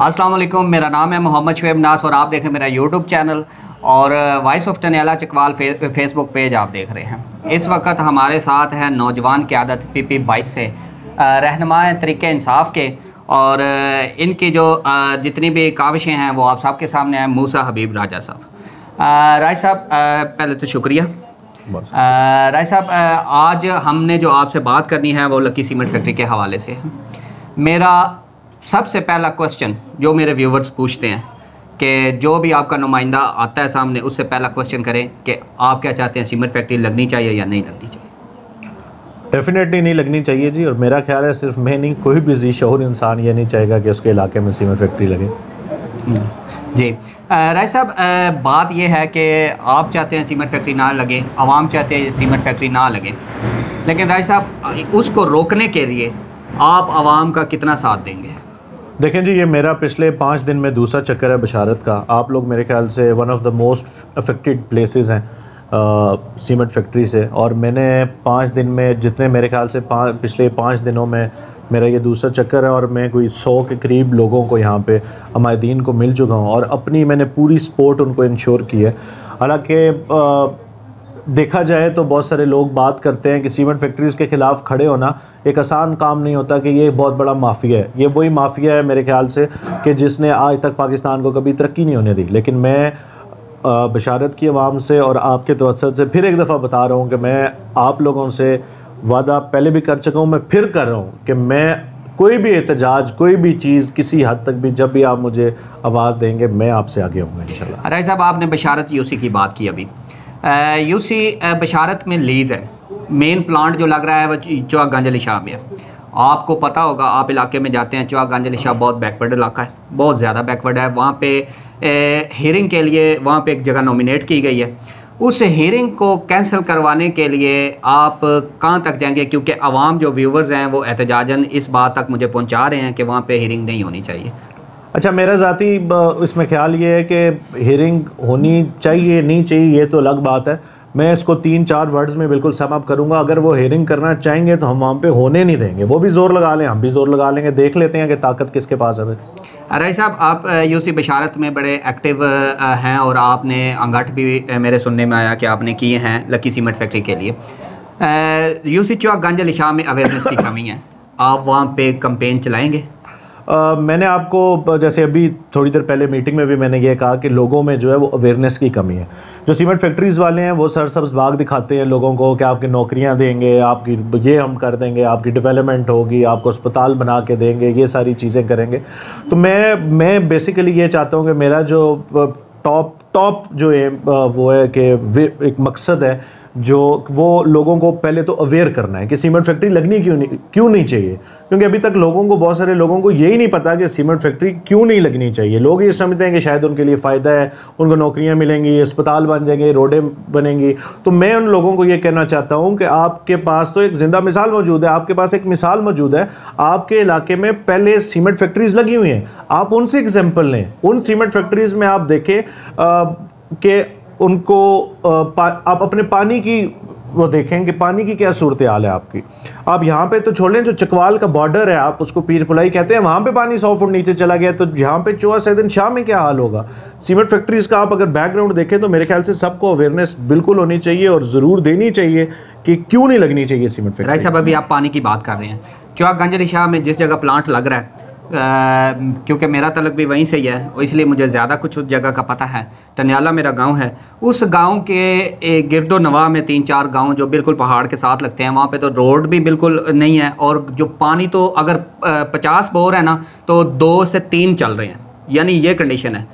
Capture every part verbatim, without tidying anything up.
अस्सलाम वालेकुम, मेरा नाम है मोहम्मद शुएब नास और आप देखें मेरा यूट्यूब चैनल और वॉइस ऑफ टनियाला चकवाल फे, फेसबुक पेज आप देख रहे हैं। इस वक्त हमारे साथ है नौजवान क़यादत पी पी बाईस से रहनुमा तरीक़े इंसाफ के, और इनकी जो जितनी भी काविशें हैं वो आप सबके सामने हैं। मूसा हबीब राजा साहब। राय साहब, पहले तो शुक्रिया। राय साहब, आज हमने जो आपसे बात करनी है वो लकी सीमेंट फैक्ट्री के हवाले से है। मेरा सबसे पहला क्वेश्चन जो मेरे व्यूवर्स पूछते हैं कि जो भी आपका नुमाइंदा आता है सामने, उससे पहला क्वेश्चन करें कि आप क्या चाहते हैं, सीमेंट फैक्ट्री लगनी चाहिए या नहीं लगनी चाहिए? डेफिनेटली नहीं लगनी चाहिए जी, और मेरा ख्याल है सिर्फ मैं नहीं, कोई भी जी शऊर इंसान ये नहीं चाहेगा कि उसके इलाके में सीमेंट फैक्ट्री लगे। जी राय साहब, बात यह है कि आप चाहते हैं सीमेंट फैक्ट्री ना लगे, आवाम चाहते हैं सीमेंट फैक्ट्री ना लगे, लेकिन राय साहब उसको रोकने के लिए आप आवाम का कितना साथ देंगे? देखें जी, ये मेरा पिछले पाँच दिन में दूसरा चक्कर है बशारत का। आप लोग मेरे ख्याल से one of the most affected places हैं सीमेंट फैक्ट्री से, और मैंने पाँच दिन में जितने मेरे ख्याल से पाँच पिछले पाँच दिनों में मेरा ये दूसरा चक्कर है, और मैं कोई सौ के करीब लोगों को यहाँ पे हमायदीन को मिल चुका हूँ और अपनी मैंने पूरी सपोर्ट उनको इंश्योर की है। हालांकि देखा जाए तो बहुत सारे लोग बात करते हैं कि सीमेंट फैक्ट्रीज़ के ख़िलाफ़ खड़े होना एक आसान काम नहीं होता, कि ये बहुत बड़ा माफिया है। ये वही माफिया है मेरे ख्याल से कि जिसने आज तक पाकिस्तान को कभी तरक्की नहीं होने दी। लेकिन मैं बशारत की आवाम से और आपके तवज्जुह से फिर एक दफ़ा बता रहा हूँ कि मैं आप लोगों से वादा पहले भी कर चुका हूँ, मैं फिर कर रहा हूँ कि मैं कोई भी एहतजाज, कोई भी चीज़ किसी हद तक भी जब भी आप मुझे आवाज़ देंगे मैं आपसे आगे आऊँगा इंशाल्लाह। राय साहब, आपने बशारत यूसी की बात की अभी। यूसी बशारत में लीज़ है, मेन प्लांट जो लग रहा है वो चौक गंज अली शाह में है। आपको पता होगा, आप इलाके में जाते हैं, चौक गंज अली शाह बहुत बैकवर्ड इलाका है, बहुत ज़्यादा बैकवर्ड है। वहाँ पे हियरिंग के लिए वहाँ पे एक जगह नॉमिनेट की गई है, उस हियरिंग को कैंसिल करवाने के लिए आप कहाँ तक जाएंगे? क्योंकि आवाम जो व्यूवर्स हैं वो एहतजाजन इस बात तक मुझे पहुँचा रहे हैं कि वहाँ पर हियरिंग नहीं होनी चाहिए। अच्छा, मेरा ज़ाती इसमें ख्याल ये है कि हियरिंग होनी चाहिए नहीं चाहिए ये तो अलग बात है। मैं इसको तीन चार वर्ड्स में बिल्कुल सम अप करूँगा। अगर वो हियरिंग करना चाहेंगे तो हम वहाँ पे होने नहीं देंगे। वो भी ज़ोर लगा लें, हम भी ज़ोर लगा लेंगे, देख लेते हैं कि ताकत किसके पास है। राय साहब, आप यूसी बशारत में बड़े एक्टिव हैं और आपने अंगठ भी मेरे सुनने में आया कि आपने किए हैं लकी सीमेंट फैक्ट्री के लिए। यूसी चौक गंज अली शाह में अवेयरनेस की कमी है, आप वहाँ पर कंपेन चलाएँगे? Uh, मैंने आपको जैसे अभी थोड़ी देर पहले मीटिंग में भी मैंने ये कहा कि लोगों में जो है वो अवेयरनेस की कमी है। जो सीमेंट फैक्ट्रीज़ वाले हैं वो सरसब्ज़ बाग दिखाते हैं लोगों को कि आपकी नौकरियां देंगे, आपकी ये हम कर देंगे, आपकी डेवलपमेंट होगी, आपको अस्पताल बना के देंगे, ये सारी चीज़ें करेंगे। तो मैं मैं बेसिकली ये चाहता हूँ कि मेरा जो टॉप टॉप जो है वो है कि एक मकसद है जो वो लोगों को पहले तो अवेयर करना है कि सीमेंट फैक्ट्री लगनी क्यों नहीं क्यों नहीं चाहिए। क्योंकि अभी तक लोगों को, बहुत सारे लोगों को यही नहीं पता कि सीमेंट फैक्ट्री क्यों नहीं लगनी चाहिए। लोग ये समझते हैं कि शायद उनके लिए फ़ायदा है, उनको नौकरियां मिलेंगी, अस्पताल बन जाएंगे, रोडें बनेंगी। तो मैं उन लोगों को ये कहना चाहता हूँ कि आपके पास तो एक ज़िंदा मिसाल मौजूद है, आपके पास एक मिसाल मौजूद है। आपके इलाके में पहले सीमेंट फैक्ट्रीज़ लगी हुई हैं, आप उनसे एग्जाम्पल लें। उन सीमेंट फैक्ट्रीज़ में आप देखें कि उनको आप अपने पानी की वो देखें कि पानी की क्या सूरत हाल है आपकी। आप यहाँ पे तो छोड़ लें, जो चकवाल का बॉर्डर है, आप उसको पीर पुलाई कहते हैं, वहाँ पे पानी सौ फुट नीचे चला गया, तो यहाँ पे चौदह सैदन शाह में क्या हाल होगा। सीमेंट फैक्ट्रीज़ का आप अगर बैकग्राउंड देखें तो मेरे ख्याल से सबको अवेयरनेस बिल्कुल होनी चाहिए और ज़रूर देनी चाहिए कि क्यों नहीं लगनी चाहिए सीमेंट फैक्ट्री। राय साहब, अभी आप पानी की बात कर रहे हैं, चौक गंज अली शाह में जिस जगह प्लांट लग रहा है, क्योंकि मेरा तलक भी वहीं से ही है, इसलिए मुझे ज़्यादा कुछ उस जगह का पता है। टनियाला मेरा गांव है, उस गांव के गिरदो नवा में तीन चार गांव जो बिल्कुल पहाड़ के साथ लगते हैं, वहाँ पे तो रोड भी बिल्कुल नहीं है, और जो पानी तो अगर पचास बोर है ना तो दो से तीन चल रहे हैं, यानी ये कंडीशन है।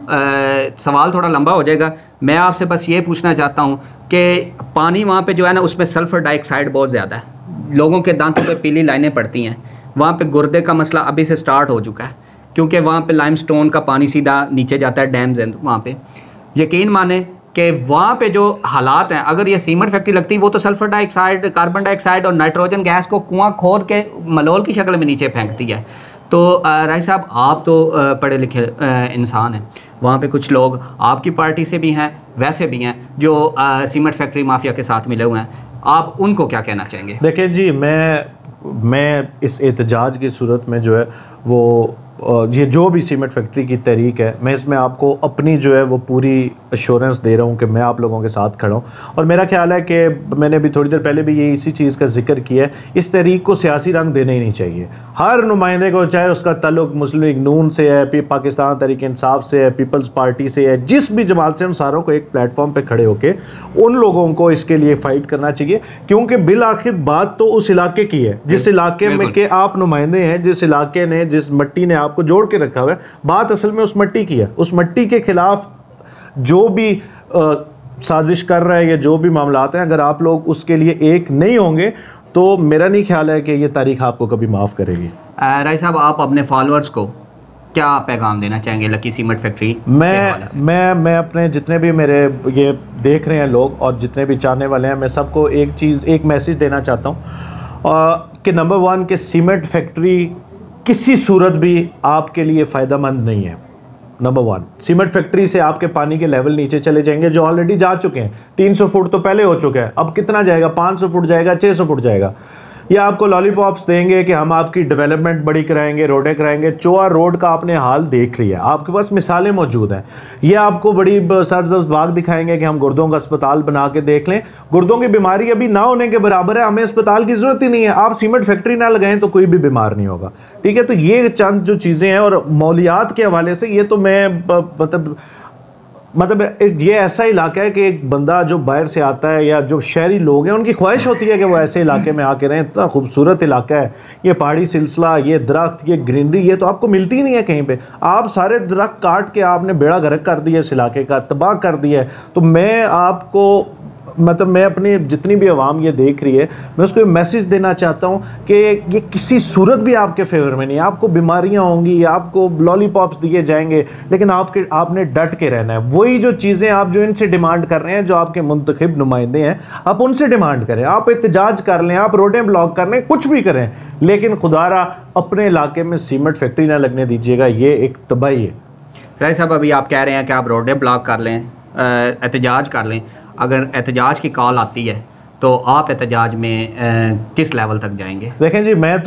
आ, सवाल थोड़ा लंबा हो जाएगा, मैं आपसे बस ये पूछना चाहता हूँ कि पानी वहाँ पर जो है ना उसमें सल्फ़र डाइऑक्साइड बहुत ज़्यादा है, लोगों के दांतों पर पीली लाइनें पड़ती हैं। वहाँ पे गुर्दे का मसला अभी से स्टार्ट हो चुका है, क्योंकि वहाँ पे लाइमस्टोन का पानी सीधा नीचे जाता है, डैम्स हैं वहाँ पे। यकीन माने कि वहाँ पे जो हालात हैं, अगर ये सीमेंट फैक्ट्री लगती वो तो सल्फ़र डाइऑक्साइड, कार्बन डाइऑक्साइड और नाइट्रोजन गैस को कुआं खोद के मलोल की शक्ल में नीचे फेंकती है। तो राय साहब, आप तो पढ़े लिखे इंसान हैं, वहाँ पे कुछ लोग आपकी पार्टी से भी हैं, वैसे भी हैं जो सीमेंट फैक्ट्री माफिया के साथ मिले हुए हैं, आप उनको क्या कहना चाहेंगे? देखिए जी, मैं मैं इस एहतजाज की सूरत में जो है वो ये जो भी सीमेंट फैक्ट्री की तहरीक है, मैं इसमें आपको अपनी जो है वो पूरी अश्योरेंस दे रहा हूँ कि मैं आप लोगों के साथ खड़ा हूँ। और मेरा ख्याल है कि मैंने भी थोड़ी देर पहले भी ये इसी चीज़ का जिक्र किया है, इस तहरीक को सियासी रंग देना ही नहीं चाहिए। हर नुमाइंदे को, चाहे उसका ताल्लुक मुस्लिम लीग नून से है, पाकिस्तान तहरीक इंसाफ से है, पीपल्स पार्टी से है, जिस भी जमात से, उन सारों को एक प्लेटफॉर्म पर खड़े होकर उन लोगों को इसके लिए फ़ाइट करना चाहिए, क्योंकि बिल आखिर बात तो उस इलाके की है जिस इलाके में के आप नुमाइंदे हैं, जिस इलाके ने, जिस मट्टी ने आपको जोड़ के रखा हुआ है। बात असल में उस मट्टी की है। उस मट्टी के खिलाफ जो भी आ, साजिश कर रहा है या जो भी मामलात हैं, अगर आप लोग उसके लिए एक नहीं होंगे तो मेरा नहीं ख्याल है कि ये तारीख आपको कभी माफ़ करेगी। राय साहब, आप अपने फॉलोअर्स को क्या पैगाम देना चाहेंगे लकी सीमेंट फैक्ट्री? मैं मैं मैं अपने जितने भी मेरे ये देख रहे हैं लोग और जितने भी चाहने वाले हैं, मैं सबको एक चीज़, एक मैसेज देना चाहता हूँ कि नंबर वन, कि सीमेंट फैक्ट्री किसी सूरत भी आपके लिए फ़ायदेमंद नहीं है। नंबर वन, सीमेंट फैक्ट्री से आपके पानी के लेवल नीचे चले जाएंगे, जो ऑलरेडी जा चुके हैं। तीन सौ फुट तो पहले हो चुका है, अब कितना जाएगा? पाँच सौ फुट जाएगा, छः सौ फुट जाएगा। या आपको लॉलीपॉप्स देंगे कि हम आपकी डेवलपमेंट बड़ी कराएंगे, रोडें कराएंगे। चोआ रोड का आपने हाल देख लिया, आपके पास मिसालें मौजूद हैं। ये आपको बड़ी सरजब्स बाग दिखाएंगे कि हम गुर्दों का अस्पताल बना के देख लें। गुर्दों की बीमारी अभी ना होने के बराबर है, हमें अस्पताल की ज़रूरत ही नहीं है। आप सीमेंट फैक्ट्री ना लगाएं तो कोई भी बीमार नहीं होगा, ठीक है। तो ये चंद जो चीज़ें हैं, और मौलियात के हवाले से ये तो मैं मतलब मतलब एक ये ऐसा इलाका है कि एक बंदा जो बाहर से आता है या जो शहरी लोग हैं, उनकी ख्वाहिश होती है कि वो ऐसे इलाके में आके रहें। इतना खूबसूरत इलाका है, ये पहाड़ी सिलसिला, ये दरख्त, ये ग्रीनरी, ये तो आपको मिलती ही नहीं है कहीं पे। आप सारे दरख्त काट के आपने बेड़ा गर्क कर दिया, इस इलाके का तबाह कर दिया है। तो मैं आपको मतलब मैं अपनी जितनी भी आवाम ये देख रही है, मैं उसको ये मैसेज देना चाहता हूँ कि ये किसी सूरत भी आपके फेवर में नहीं है। आपको बीमारियाँ होंगी, आपको लॉलीपॉप्स दिए जाएंगे, लेकिन आपके आपने डट के रहना है। वही जो चीज़ें आप जो इनसे डिमांड कर रहे हैं, जो आपके मुंतखब नुमाइंदे हैं, आप उनसे डिमांड करें। आप एहतजाज कर लें, आप रोडें ब्लॉक कर लें, कुछ भी करें, लेकिन खुदारा अपने इलाके में सीमेंट फैक्ट्री ना लगने दीजिएगा। ये एक तबाही है। राय साहब, अभी आप कह रहे हैं कि आप रोडें ब्लॉक कर लें, एहतजाज कर लें। अगर एहतजाज की कॉल आती है तो आप एहतजाज में आ, किस लेवल तक जाएंगे? देखें जी, मैं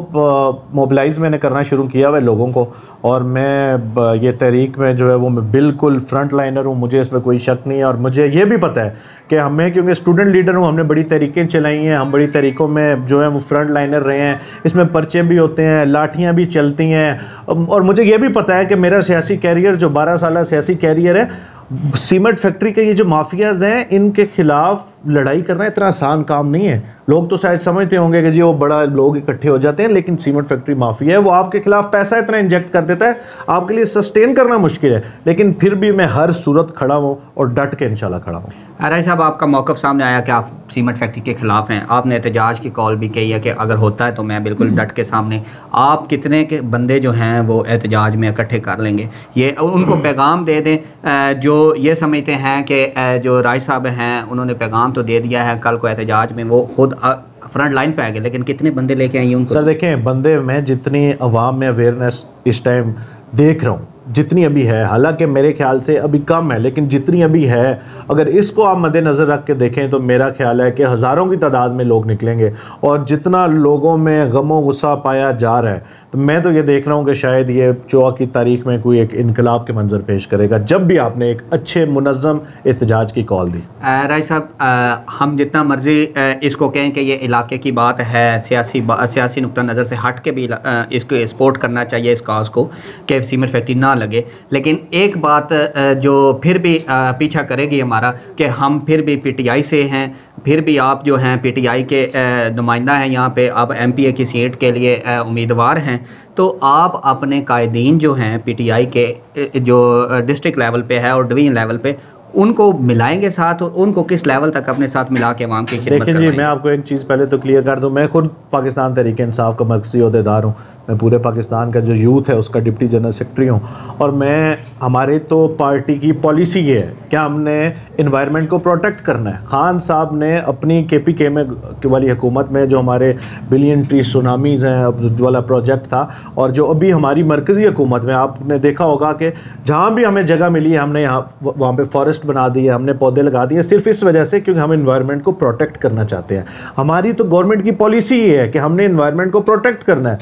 तो मोबिलाइज़ मैंने करना शुरू किया हुआ लोगों को, और मैं ये तहरीक में जो है वो मैं बिल्कुल फ्रंट लाइनर हूँ, मुझे इसमें कोई शक नहीं है। और मुझे ये भी पता है कि हमें, क्योंकि स्टूडेंट लीडर हूँ, हमने बड़ी तहरीकें चलाई हैं, हम बड़ी तहरीकों में जो है वो फ्रंट लाइनर रहे हैं। इसमें पर्चे भी होते हैं, लाठियाँ भी चलती हैं। और मुझे ये भी पता है कि मेरा सियासी कैरियर, जो बारह साल सियासी कैरियर है, सीमेंट फैक्ट्री के ये जो माफियाज हैं, इनके खिलाफ लड़ाई करना इतना आसान काम नहीं है। लोग तो शायद समझते होंगे कि जी वो बड़ा लोग इकट्ठे हो जाते हैं, लेकिन सीमेंट फैक्ट्री माफिया है, वो आपके खिलाफ पैसा इतना इंजेक्ट कर देता है, आपके लिए सस्टेन करना मुश्किल है। लेकिन फिर भी मैं हर सूरत खड़ा हूँ और डट के इंशाल्लाह खड़ा हूँ। राय साहब, आपका मौक़िफ़ सामने आया कि आप सीमेंट फैक्ट्री के खिलाफ हैं, आपने एहतजाज की कॉल भी की है कि अगर होता है तो मैं बिल्कुल डट के सामने। आप कितने के बंदे जो हैं वो एहतजाज में इकट्ठे कर लेंगे? ये उनको पैगाम दे दें जो ये समझते हैं कि जो राय साहब हैं उन्होंने पैगाम तो दे दिया है, कल को एहतजाज में वो खुद फ्रंट लाइन पे आ गए, लेकिन कितने बंदे लेके आएंगे उनको? सर देखें, बंदे मैं जितनी अवाम में अवेयरनेस इस टाइम देख रहा हूँ, जितनी अभी है, हालांकि मेरे ख्याल से अभी कम है, लेकिन जितनी अभी है, अगर इसको आप मद्देनज़र रख के देखें तो मेरा ख्याल है कि हज़ारों की तादाद में लोग निकलेंगे। और जितना लोगों में गमो गुस्सा पाया जा रहा है, तो मैं तो ये देख रहा हूँ कि शायद ये चौदह की तारीख में कोई एक इनकलाब के मंजर पेश करेगा, जब भी आपने एक अच्छे मुनज़्ज़म एहतजाज की कॉल दी। राय साहब, हम जितना मर्जी इसको कहें कि ये इलाके की बात है, सियासी सियासी नुक्ता नज़र से हट के भी इसको सपोर्ट करना चाहिए इस काज को कि सीमेंट फैक्ट्री ना लगे, लेकिन एक बात जो फिर भी पीछा करेगी हमारा कि हम फिर भी पीटीआई से हैं, फिर भी आप जो हैं पीटीआई के नुमाइंदा हैं यहाँ पे, आप एमपीए की सीट के लिए उम्मीदवार हैं, तो आप अपने कायदीन जो हैं पीटीआई के जो डिस्ट्रिक्ट लेवल पे है और डिवीजन लेवल पे, उनको मिलाएंगे साथ, और उनको किस लेवल तक अपने साथ मिला के अवाम की खिदमत करवाएंगे? देखिए जी, मैं आपको एक चीज़ पहले तो क्लियर कर दूं, मैं खुद पाकिस्तान तहरीक इंसाफ का मरकज़ी ओहदेदार हूँ। मैं पूरे पाकिस्तान का जो यूथ है उसका डिप्टी जनरल सेक्रेटरी हूँ, और मैं हमारे तो पार्टी की पॉलिसी ये है कि हमने इन्वायरमेंट को प्रोटेक्ट करना है। खान साहब ने अपनी के पी के में वाली हुकूमत में जो हमारे बिलियन ट्री सुनामीज़ हैं वाला प्रोजेक्ट था, और जो अभी हमारी मरकज़ी हुकूमत में आपने देखा होगा कि जहाँ भी हमें जगह मिली है हमने यहाँ वहाँ पर फॉरेस्ट बना दिए, हमने पौधे लगा दिए, सिर्फ इस वजह से क्योंकि हम इन्वायरमेंट को प्रोटेक्ट करना चाहते हैं। हमारी तो गवर्नमेंट की पॉलिसी ये है कि हमने इन्वायरमेंट को प्रोटेक्ट करना है। और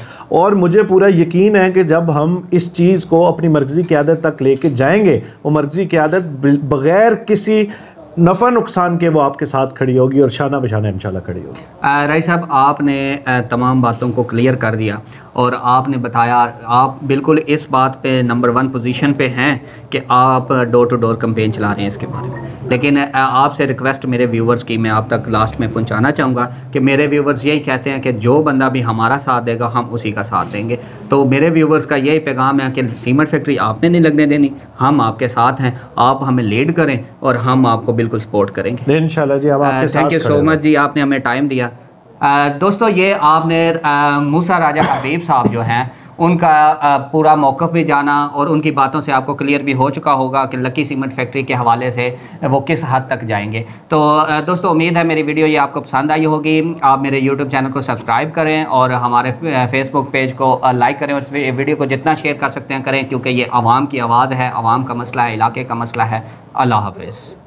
और मुझे पूरा यकीन है कि जब हम इस चीज़ को अपनी मर्कज़ी क़यादत तक लेके जाएंगे, वो मर्कज़ी क़यादत बग़ैर किसी नफ़ा नुकसान के वो आपके साथ खड़ी होगी और शाना बशाना इंशाल्लाह खड़ी होगी। रईस साहब, आपने तमाम बातों को क्लियर कर दिया और आपने बताया, आप बिल्कुल इस बात पे नंबर वन पोजीशन पे हैं कि आप डोर टू डोर कैंपेन चला रहे हैं इसके बारे में। लेकिन आपसे रिक्वेस्ट मेरे व्यूवर्स की मैं आप तक लास्ट में पहुंचाना चाहूँगा कि मेरे व्यूवर्स यही कहते हैं कि जो बंदा भी हमारा साथ देगा हम उसी का साथ देंगे। तो मेरे व्यूवर्स का यही पैगाम है कि सीमेंट फैक्ट्री आपने नहीं लगने देनी, हम आपके साथ हैं, आप हमें लीड करें और हम आपको बिल्कुल सपोर्ट करेंगे इंशाल्लाह जी। हम आपके साथ। थैंक यू सो मच जी, आपने हमें टाइम दिया। आ, दोस्तों, ये आपने आ, मूसा राजा हबीब साहब जो हैं उनका आ, पूरा मौक़िफ़ भी जाना और उनकी बातों से आपको क्लियर भी हो चुका होगा कि लकी सीमेंट फैक्ट्री के हवाले से वो किस हद तक जाएंगे। तो आ, दोस्तों, उम्मीद है मेरी वीडियो ये आपको पसंद आई होगी। आप मेरे यूट्यूब चैनल को सब्सक्राइब करें और हमारे फेसबुक पेज को लाइक करें और इस वीडियो को जितना शेयर कर सकते हैं करें, क्योंकि ये आवाम की आवाज़ है, आवाम का मसला है, इलाके का मसला है। अल्लाह हाफ़िज़।